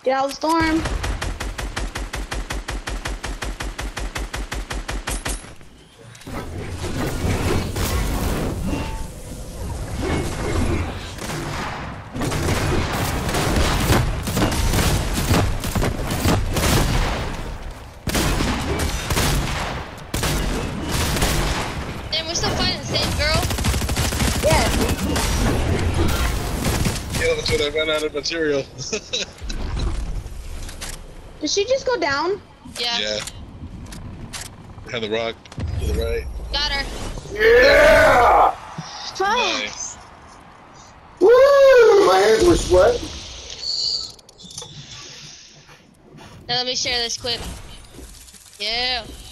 Get out of the storm. Damn, we're still fighting the same girl? Yeah. Yeah, that's when I ran out of material. Did she just go down? Yeah. Yeah. Behind the rock to the right. Got her. Yeah! Fuck. Nice. Woo! My hands were sweating. Now let me share this clip. Yeah.